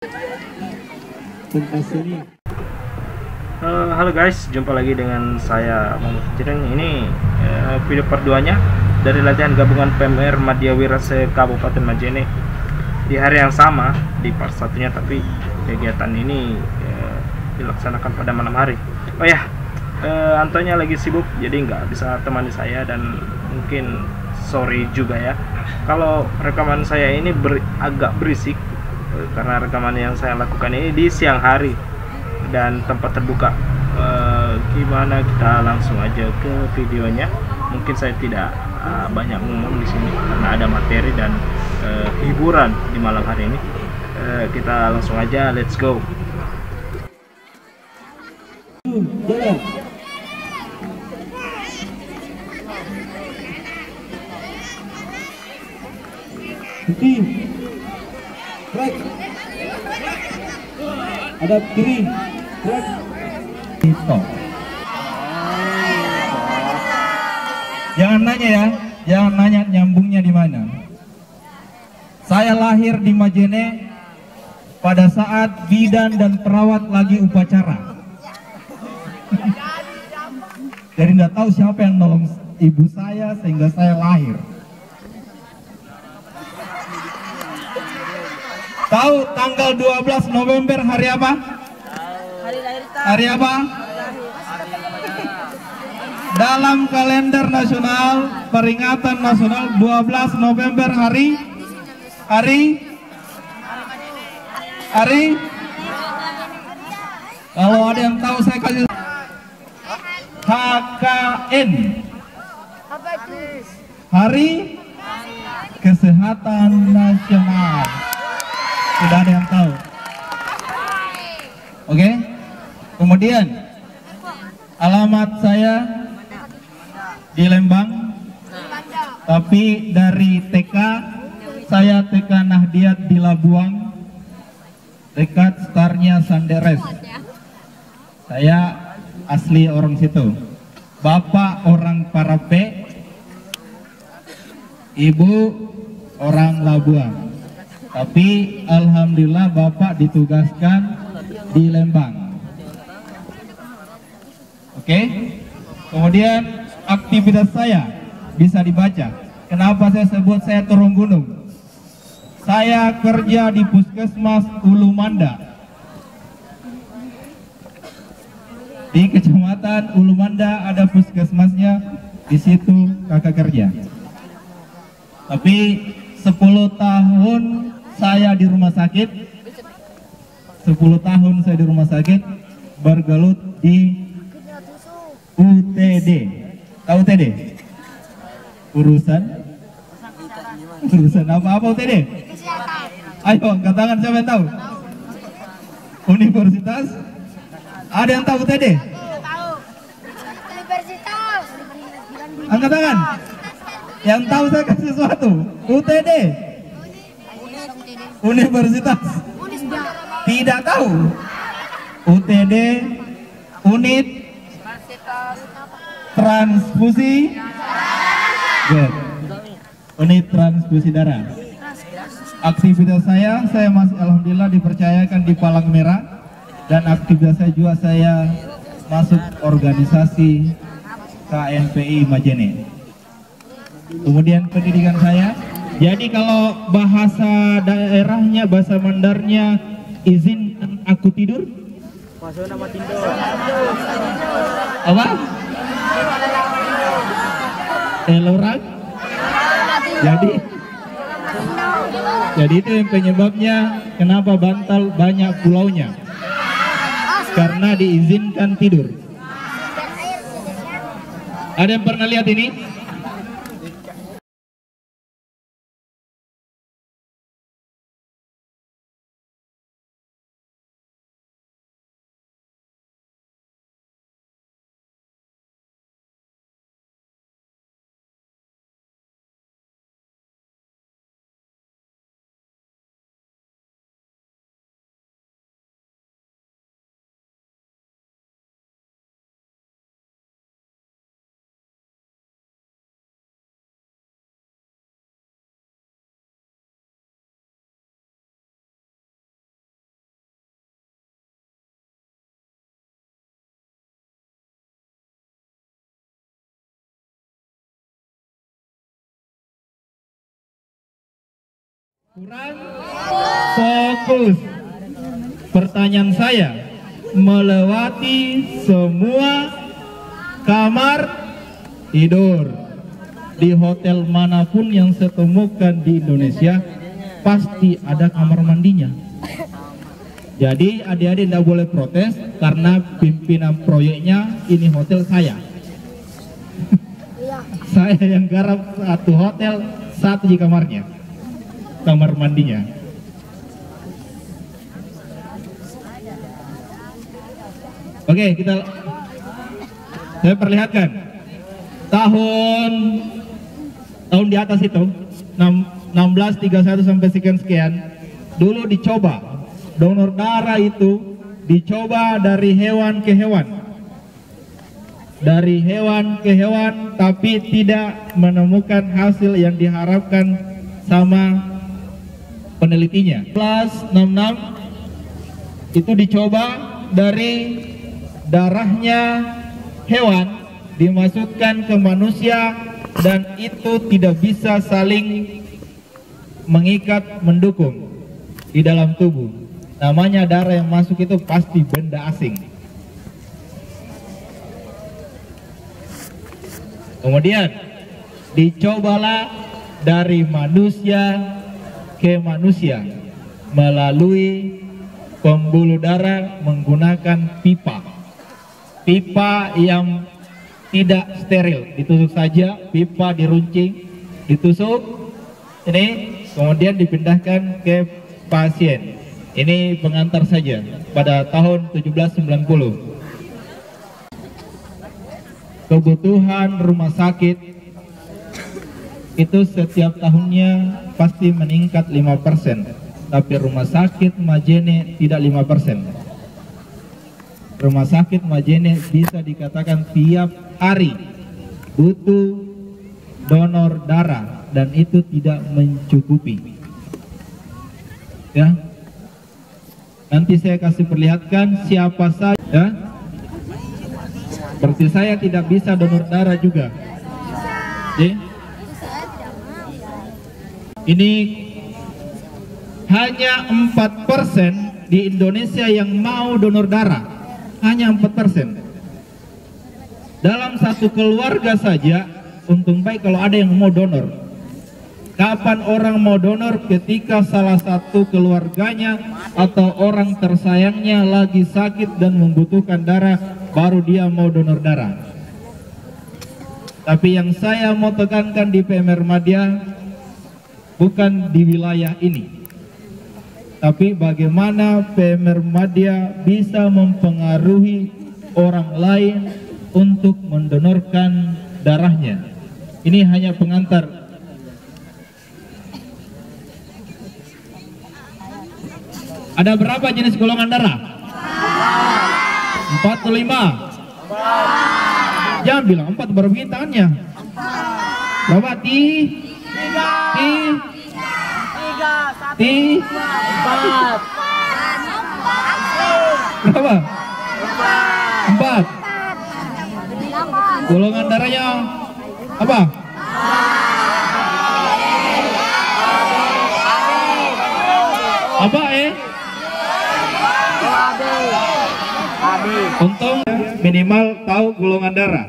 Halo guys, jumpa lagi dengan saya Muhammad Jireng. Ini video part 2-nya dari latihan gabungan PMR Madya Wira Kabupaten Majene di hari yang sama di part satunya, tapi kegiatan ini dilaksanakan pada malam hari. Oh ya, Antonya lagi sibuk jadi nggak bisa temani saya, dan mungkin sorry juga ya kalau rekaman saya ini agak berisik karena rekaman yang saya lakukan ini di siang hari dan tempat terbuka. Gimana kita langsung aja ke videonya. Mungkin saya tidak banyak ngomong di sini karena ada materi dan hiburan di malam hari ini. Kita langsung aja, let's go. Jalan. Berhenti. Break. Ada kiri. Break. Stop. Jangan nanya ya, jangan nanya nyambungnya di mana. Saya lahir di Majene pada saat bidan dan perawat lagi upacara. Jadi nggak tahu siapa yang nolong ibu saya sehingga saya lahir. Tahu tanggal 12 November hari apa? Hari apa? Dalam kalender nasional, peringatan nasional 12 November hari kalau ada yang tahu saya kasih HKN, Hari Kesehatan Nasional. Sudah ada yang tahu? Oke. Kemudian alamat saya di Lembang, tapi dari TK saya TK Nahdiat di Labuang, dekat Starnya Sanderes. Saya asli orang situ. Bapak orang Parape, ibu orang Labuang. Tapi alhamdulillah bapak ditugaskan di Lembang. Oke. Kemudian aktivitas saya bisa dibaca. Kenapa saya sebut saya turun gunung? Saya kerja di Puskesmas Ulu Manda, di Kecamatan Ulu Manda ada puskesmasnya, di situ kakak kerja. Tapi 10 tahun saya di rumah sakit, 10 tahun saya di rumah sakit, bergelut di UTD. Tahu UTD? Urusan apa UTD? Ayo angkat tangan siapa yang tahu? Universitas? Ada yang tahu UTD? Universitas. Angkat tangan. Yang tahu saya kasih sesuatu. UTD? Universitas? Tidak tahu. UTD unit transfusi. Good. Unit transfusi darah. Aktivitas saya masih alhamdulillah dipercayakan di Palang Merah, dan aktivitas saya juga saya masuk organisasi KNPI Majene. Kemudian pendidikan saya, jadi kalau bahasa daerahnya, bahasa Mandarnya, izin aku tidur. Apa? Elorang. Jadi itu yang penyebabnya kenapa Bantal banyak pulaunya, karena diizinkan tidur. Ada yang pernah lihat ini? Kurang fokus. Pertanyaan saya, melewati semua kamar tidur di hotel manapun yang saya temukan di Indonesia pasti ada kamar mandinya. Jadi adik-adik tidak boleh protes karena pimpinan proyeknya ini hotel saya. Saya yang garap satu hotel, satu di kamarnya, kamar mandinya. Oke, saya perlihatkan tahun di atas itu 1631 sampai sekian dulu dicoba donor darah itu, dicoba dari hewan ke hewan, tapi tidak menemukan hasil yang diharapkan sama penelitinya. Plus 66 itu dicoba dari darahnya hewan dimasukkan ke manusia dan itu tidak bisa saling mengikat mendukung di dalam tubuh. Namanya darah yang masuk itu pasti benda asing. Kemudian dicobalah dari manusia ke manusia melalui pembuluh darah menggunakan pipa yang tidak steril, ditusuk saja, pipa diruncing, ditusuk ini, kemudian dipindahkan ke pasien. Ini pengantar saja pada tahun 1790. Kebutuhan rumah sakit itu setiap tahunnya pasti meningkat 5%, tapi rumah sakit Majene tidak 5%. Rumah sakit Majene bisa dikatakan tiap hari butuh donor darah dan itu tidak mencukupi. Ya, nanti saya kasih perlihatkan siapa saja. Seperti saya tidak bisa donor darah juga. Ini hanya 4% di Indonesia yang mau donor darah. Hanya 4%. Dalam satu keluarga saja, untung baik kalau ada yang mau donor. Kapan orang mau donor? Ketika salah satu keluarganya atau orang tersayangnya lagi sakit dan membutuhkan darah, baru dia mau donor darah. Tapi yang saya mau tekankan di PMR Madya bukan di wilayah ini, tapi bagaimana PMR Madya bisa mempengaruhi orang lain untuk mendonorkan darahnya. Ini hanya pengantar. Ada berapa jenis golongan darah? 45. Jangan bilang 4, baru begini tangannya. Berapa? Berapa? 4. Golongan darahnya apa? Apa Untung minimal tahu golongan darah.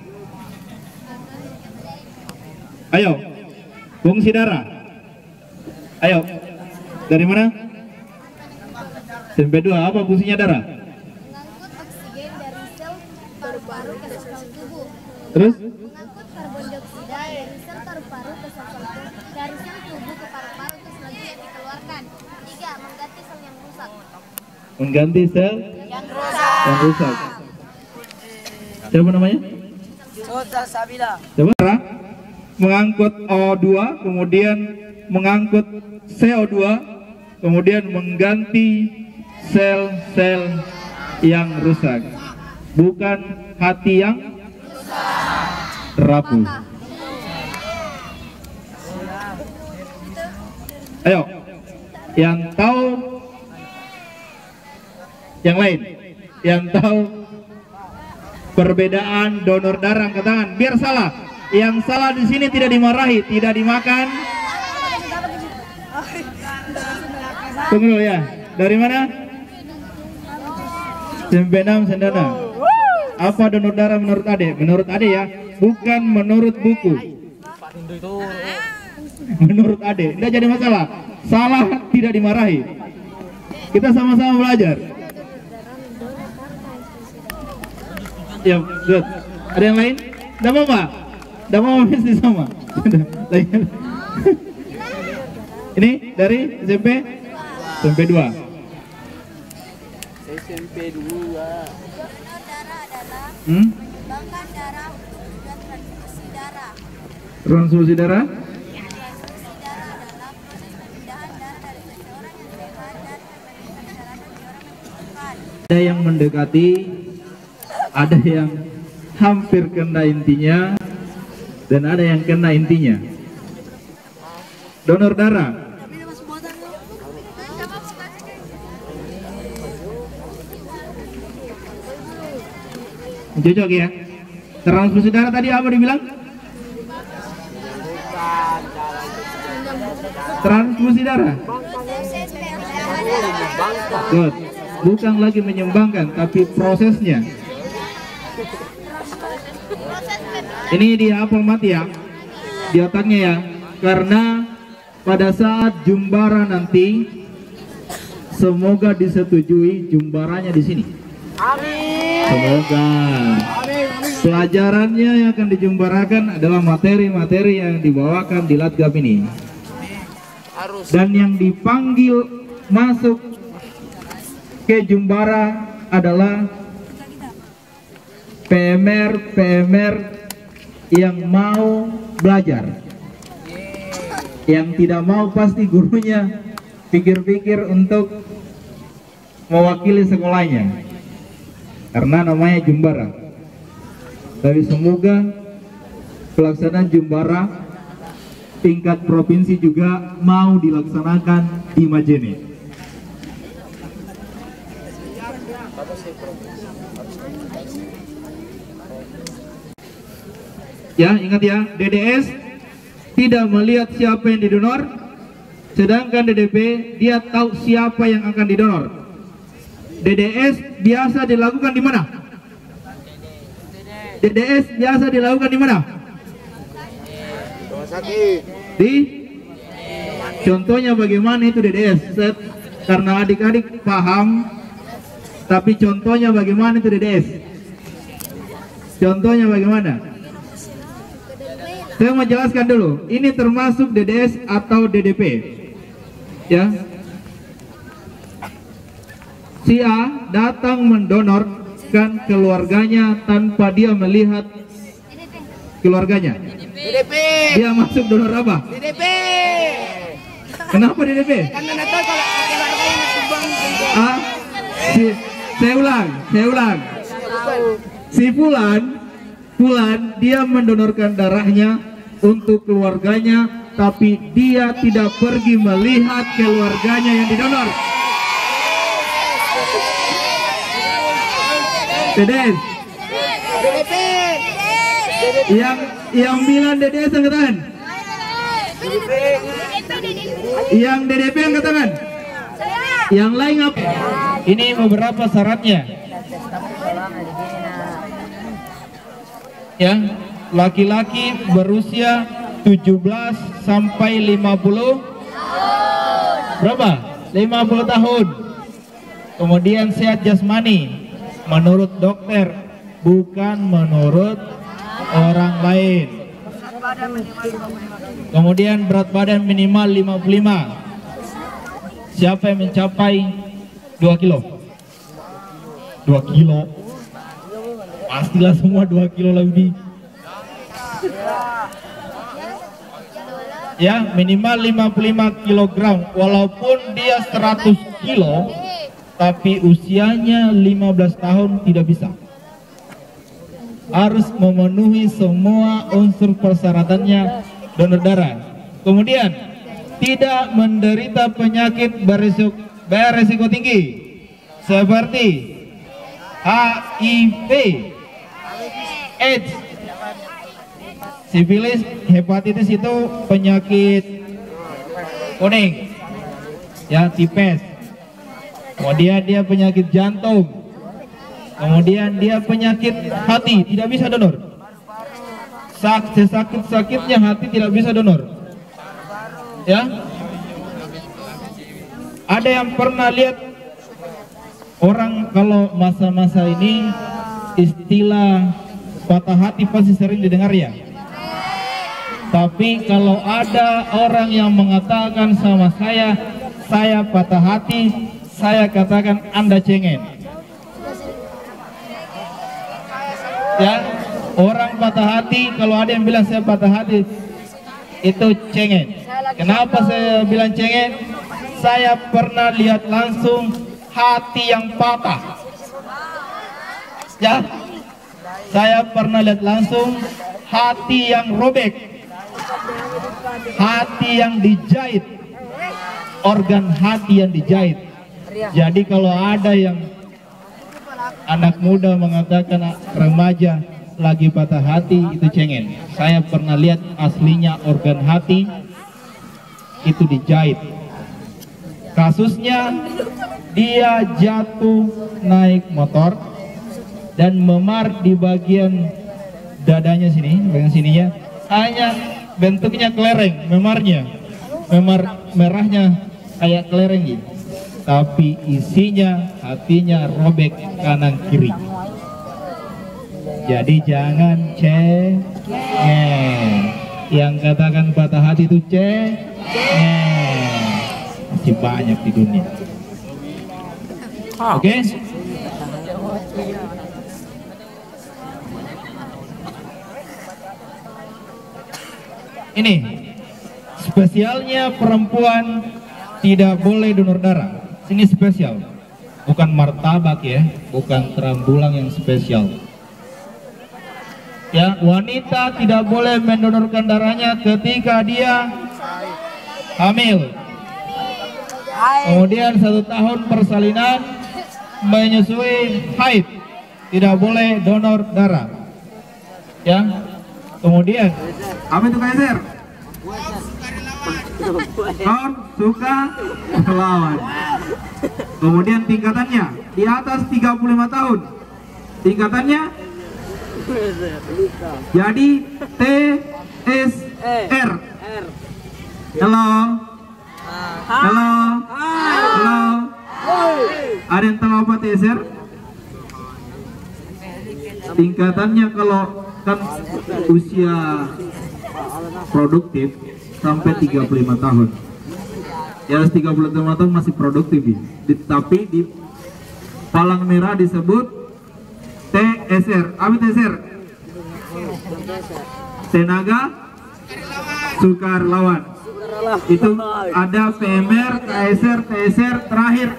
Ayo, fungsi darah. Ayo, dari mana? SMP 2, apa fungsinya darah? Mengangkut oksigen dari sel paru-paru ke sel tubuh. Terus? Mengangkut karbon dioksida dari sel paru-paru ke sel dari sel tubuh ke paru-paru terus selanjutnya dikeluarkan. 3. Mengganti sel yang rusak. Mengganti sel yang rusak. Siapa namanya? Sultan Sabila. Coba. Mengangkut O2, kemudian mengangkut CO2, kemudian mengganti sel-sel yang rusak, bukan hati yang rapuh. Ayo, yang tahu, yang lain, yang tahu perbedaan donor darah, angkat tangan. Biar salah. Yang salah di sini tidak dimarahi, tidak dimakan. Tunggu dulu ya. Dari mana? SMP 6 Sendana. Apa donor darah menurut Ade? Menurut Ade ya, bukan menurut buku. Menurut Ade, tidak jadi masalah. Salah tidak dimarahi. Kita sama-sama belajar. Ya, good. Ada yang lain? Tidak apa-apa. Tidak apa-apa mesti sama. Ini dari SMP? SMP 2. SMP 2. Donor darah adalah menyumbangkan darah untuk tujuan transfusi darah. Transfusi darah? Transfusi darah adalah proses pemindahan darah dari seseorang yang sehat dan memberikan perjalanan di orang yang membutuhkan. Ada yang mendekati, ada yang hampir kena intinya, dan ada yang kena intinya. Donor darah. Cocok ya. Transfusi darah tadi apa dibilang? Transfusi darah. Proses pemindahan darah. Good. Bukan lagi menyumbangkan, tapi prosesnya. Ini dihafal mati ya, di otaknya ya. Karena pada saat jumbara nanti, semoga disetujui jumbaranya di sini. Semoga pelajarannya yang akan dijumbarakan adalah materi-materi yang dibawakan di Latgab ini. Dan yang dipanggil masuk ke jumbara adalah PMR yang mau belajar. Yang tidak mau pasti gurunya pikir-pikir untuk mewakili sekolahnya, karena namanya jumbara. Tapi semoga pelaksanaan jumbara tingkat provinsi juga mau dilaksanakan di Majene. Ya, ingat ya, DDS tidak melihat siapa yang didonor, sedangkan DDP dia tahu siapa yang akan didonor. DDS biasa dilakukan di mana? DDS biasa dilakukan di mana? Di? Contohnya bagaimana itu DDS? Karena adik-adik paham, tapi contohnya bagaimana itu DDS? Contohnya bagaimana? Saya mau jelaskan dulu, ini termasuk DDS atau DDP. Ya. Si A datang mendonorkan keluarganya tanpa dia melihat keluarganya. DDP. Dia masuk donor apa? DDP. Kenapa DDP? Karena Natal kalau keluarganya sumbang. Saya ulang. Si Fulan dia mendonorkan darahnya untuk keluarganya, tapi dia tidak pergi melihat keluarganya yang didonor. DDS. DDP. Yang bilang DDS angkat tangan. Yang DDP angkat tangan. Yang lain apa? Ini beberapa syaratnya. Ya, laki-laki berusia 17 sampai 50. Berapa? 50 tahun. Kemudian sehat jasmani menurut dokter, bukan menurut orang lain. Kemudian berat badan minimal 55. Siapa yang mencapai 2 kilo? 2 kilo. Pastilah semua 2 kilo lebih. Ya, minimal 55 kilogram. Walaupun dia 100 kilo, tapi usianya 15 tahun tidak bisa. Harus memenuhi semua unsur persyaratannya donor darah. Kemudian tidak menderita penyakit beresiko tinggi seperti HIV, AIDS, sifilis, hepatitis itu penyakit kuning. ya tipes. Kemudian dia penyakit jantung. Kemudian dia penyakit hati, tidak bisa donor. Sakit-sakitnya hati tidak bisa donor. Ya. Ada yang pernah lihat orang kalau masa-masa ini istilah patah hati pasti sering didengar ya. Tapi kalau ada orang yang mengatakan sama saya patah hati, saya katakan Anda cengeng. Ya, orang patah hati, kalau ada yang bilang saya patah hati, itu cengeng. Kenapa saya bilang cengeng? Saya pernah lihat langsung hati yang patah. Ya, saya pernah lihat langsung hati yang robek, hati yang dijahit, organ hati yang dijahit. Jadi kalau ada yang anak muda mengatakan remaja lagi patah hati, itu cengeng. Saya pernah lihat aslinya organ hati itu dijahit. Kasusnya dia jatuh naik motor dan memar di bagian dadanya sini, bagian sininya hanya bentuknya kelereng, memar merahnya kayak kelereng gitu. Tapi isinya hatinya robek kanan kiri. Jadi jangan cengeng. Yang katakan patah hati itu cengeng. Masih banyak di dunia. Oke? Ini spesialnya perempuan tidak boleh donor darah. Ini spesial, bukan martabak ya, bukan terambulan yang spesial. Ya, wanita tidak boleh mendonorkan darahnya ketika dia hamil. Kemudian 1 tahun persalinan, menyusui, haid, tidak boleh donor darah. Ya, kemudian apa itu Kaiser? Non suka lawan. Kemudian tingkatannya di atas 35 tahun. Tingkatannya jadi TSR. Halo. Halo. Halo. Ada yang tahu apa TSR? Tingkatannya kalau kan usia produktif sampai 35 tahun. Ya 35 tahun masih produktif ya. Tapi di palang merah disebut TSR. Apa TSR? Tenaga sukarelawan. Itu ada PMR, KSR, TSR, terakhir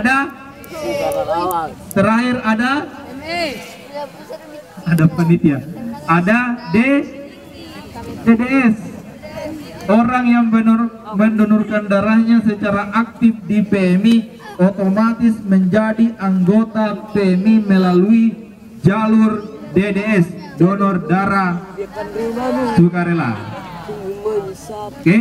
ada panitia. Ada DDS. Orang yang mendonorkan darahnya secara aktif di PMI otomatis menjadi anggota PMI melalui jalur DDS, donor darah sukarela. Oke?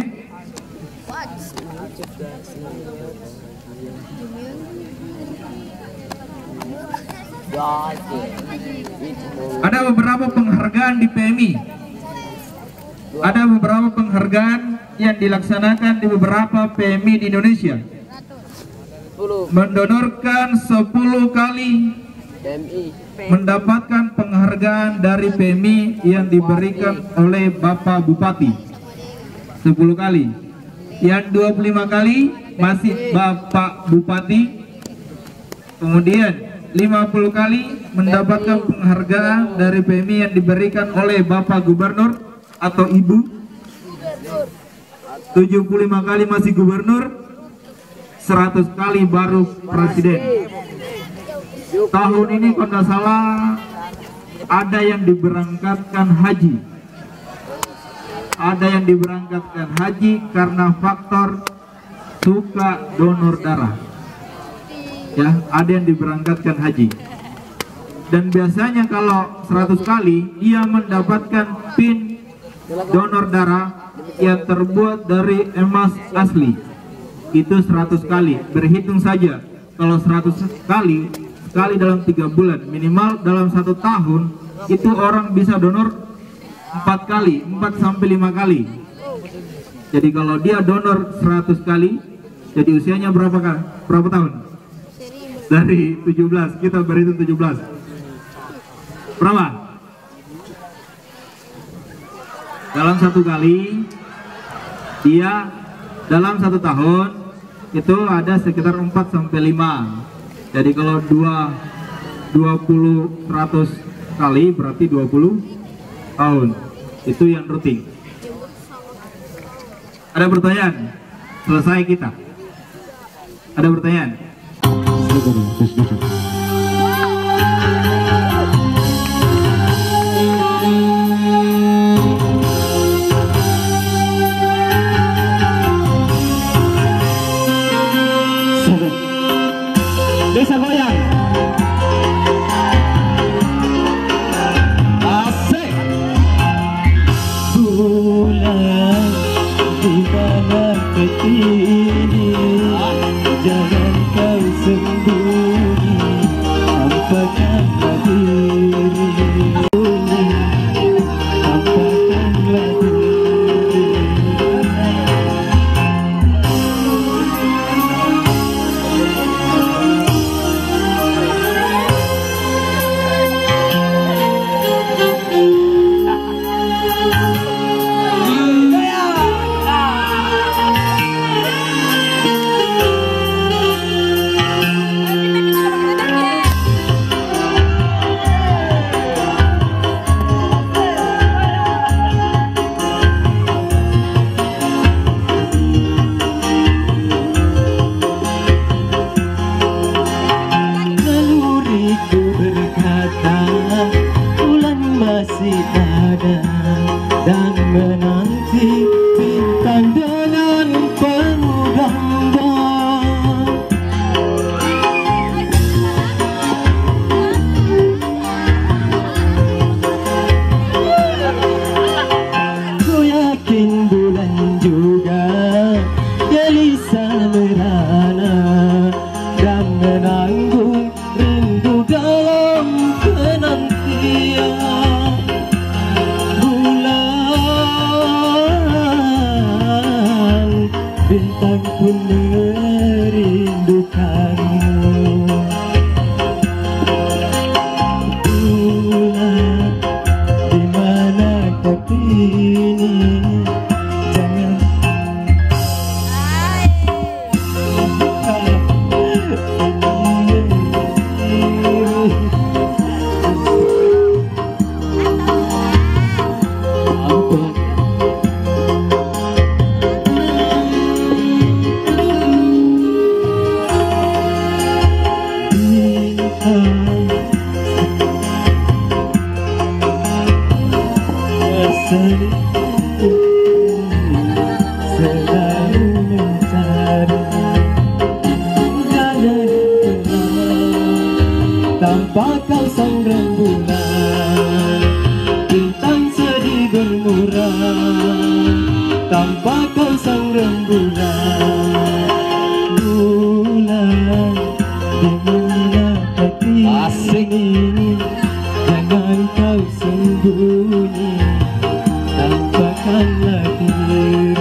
Ada beberapa penghargaan di PMI. Ada beberapa penghargaan yang dilaksanakan di beberapa PMI di Indonesia. Mendonorkan 10 kali mendapatkan penghargaan dari PMI yang diberikan oleh Bapak Bupati. 10 kali. Yang 25 kali masih Bapak Bupati. Kemudian 50 kali mendapatkan penghargaan dari PMI yang diberikan oleh Bapak Gubernur atau Ibu. 75 kali masih Gubernur. 100 kali baru Presiden. Tahun ini kalau tidak salah ada yang diberangkatkan haji. Ada yang diberangkatkan haji karena faktor suka donor darah. Ya, ada yang diberangkatkan haji. Dan biasanya kalau 100 kali ia mendapatkan pin donor darah yang terbuat dari emas asli. itu 100 kali. Berhitung saja, kalau 100 kali, sekali dalam 3 bulan, minimal dalam 1 tahun, itu orang bisa donor 4 kali, 4 sampai 5 kali. Jadi kalau dia donor 100 kali, jadi usianya berapa tahun? Dari 17, kita berhitung 17. Berapa? Dalam 1 kali, dia dalam 1 tahun itu ada sekitar 4 sampai 5. Jadi kalau 20 100 kali berarti 20 tahun. Itu yang rutin. Ada pertanyaan? Selesai kita. Ada pertanyaan? Desa goyang. Asik. Bulan di mana ketini, jangan kau sembunyi, tampakkanlah diri, tampakkanlah diri. Naluriku berkata, bulan masih ada dan menanti bintang dengan penuh gambar. Ku yakin bulan juga gelisah merana dan menanggung rindu dalam penantian. Bulan bintang pun merindukanmu. Bulan di mana kau kini, jangan selalu mencari, jangan kenal tanpa kau sang rembulan, bintang sedih bermurah tanpa kau sang rembulan. Bulan di mana hati ini, jangan kau sembunyi, tampakkanlah diri.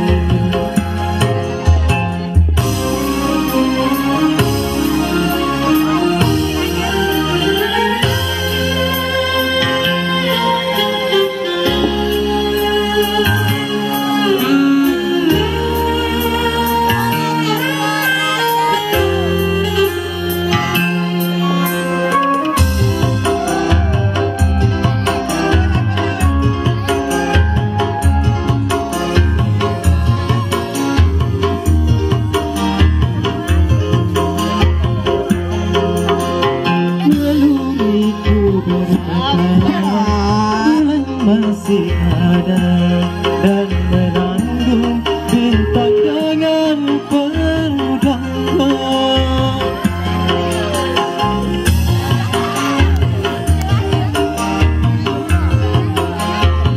Masih ada dan menanggung bintang dengan penuh gambar.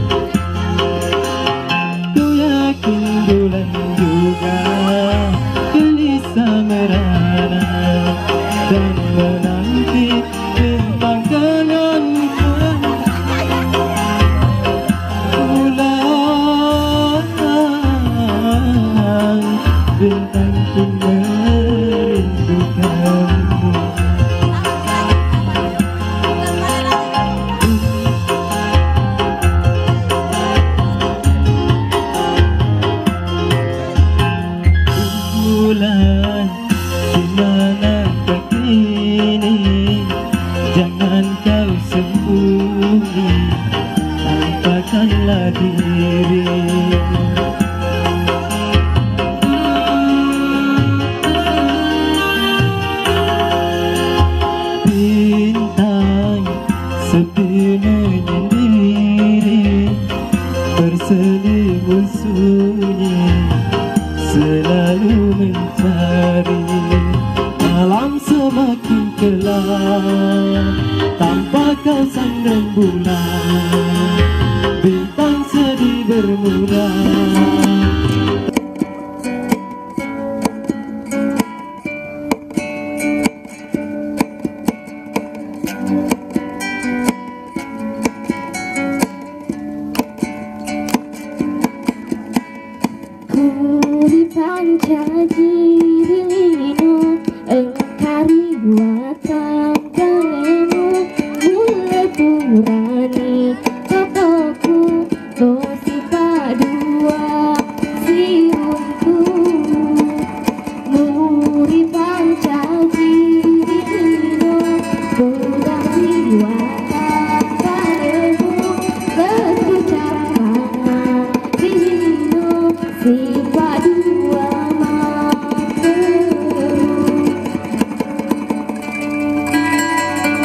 Ku yakin bulan juga dan menanti bintang dengan bulan, bintang ku merindukanmu. Bulan, di manakah kini? Jangan kau sembunyi, tampakkanlah diri. Bintang sepi menyendiri, berselimut sunyi, selalu mencari. Malam semakin gelap tanpa kau sang rembulan, bintang sedih bermuram. Kuri panca jirilino engkari watam kalemu mula turani tokoku dosi padua siunku. Muri panca jirilino engkari watam kalemu berbicara dilino si padua mampu.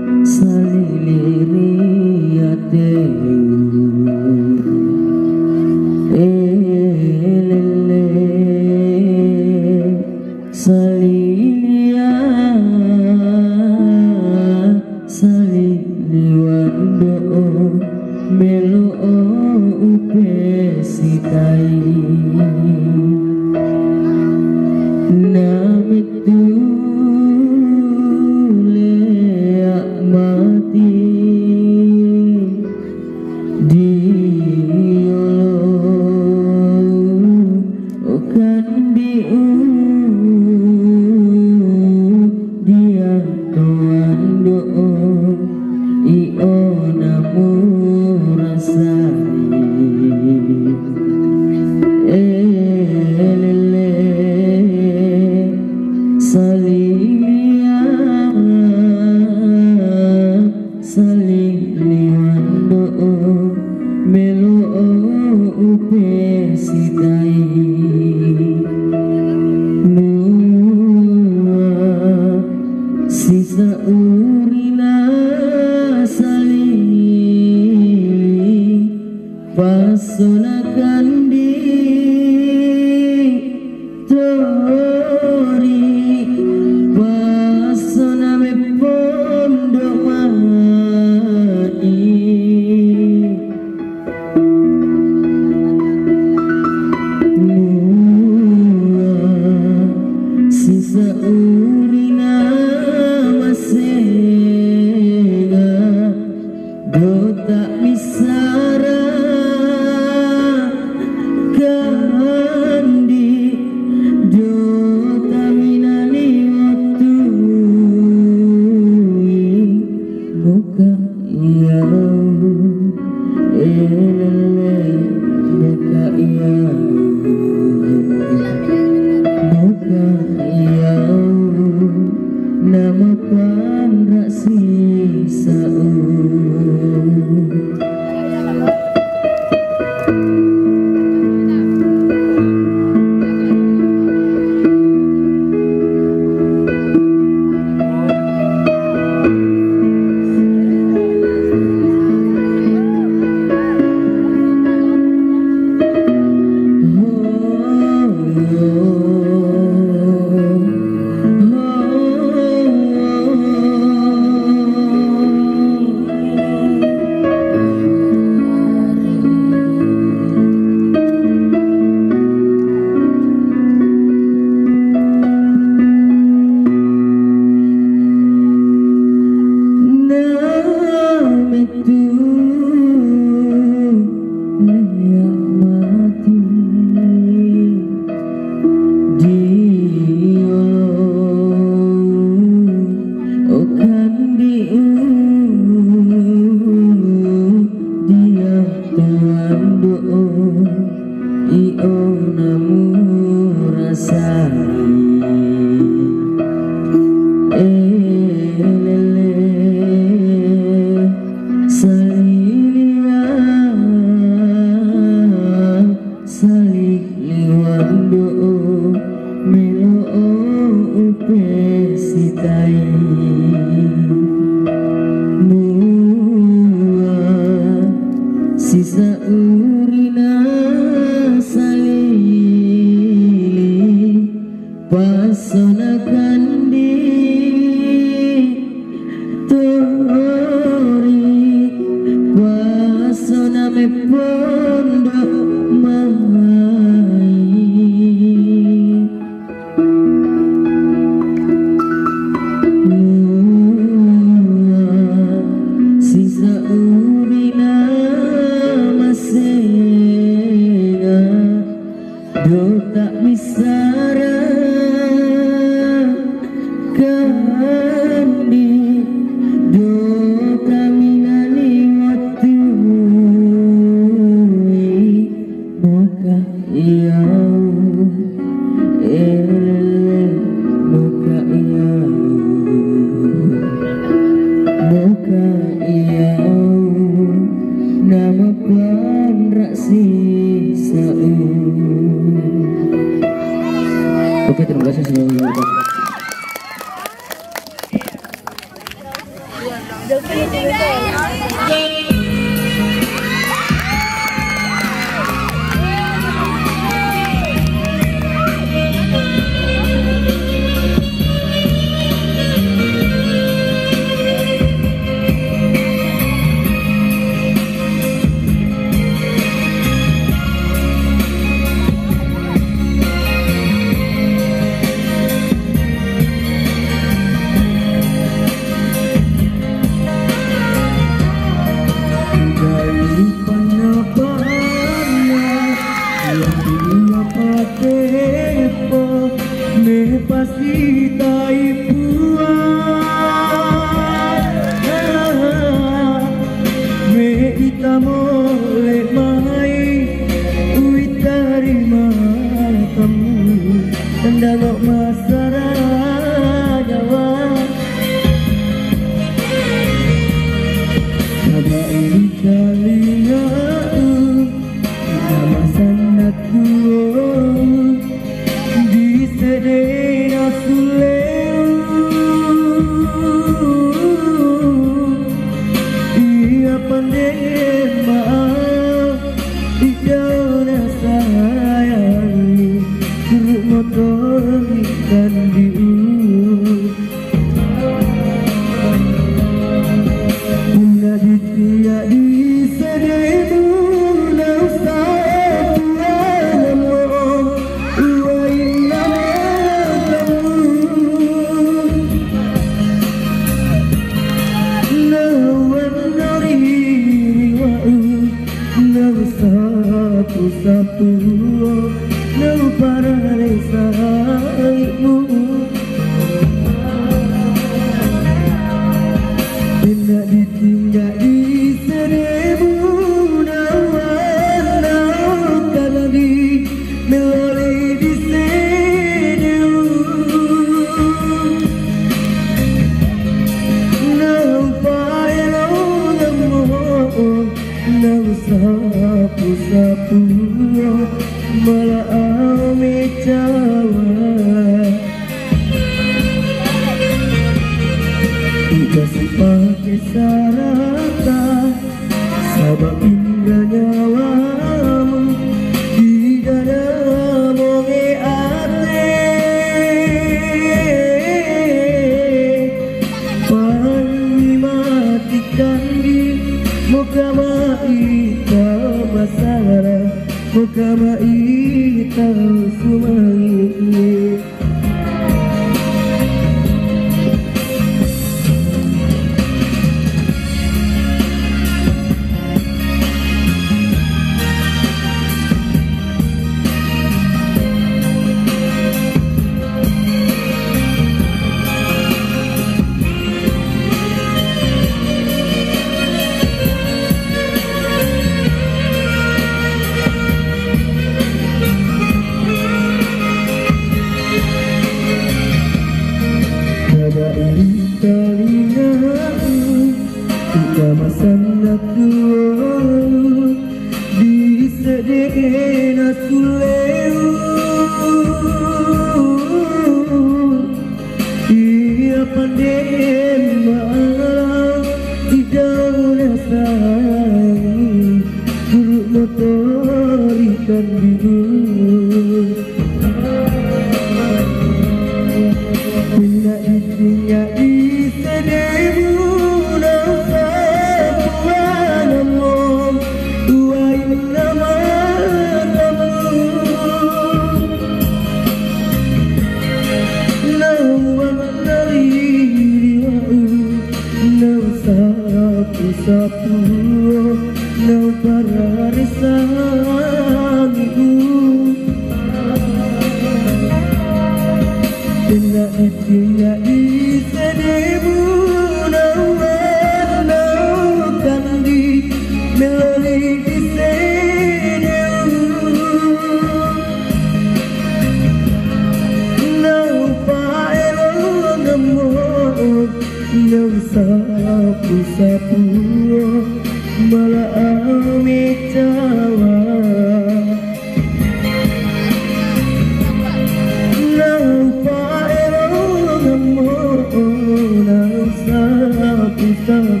Sapu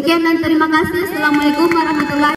Sekian dan terima kasih. Assalamualaikum warahmatullahi wabarakatuh.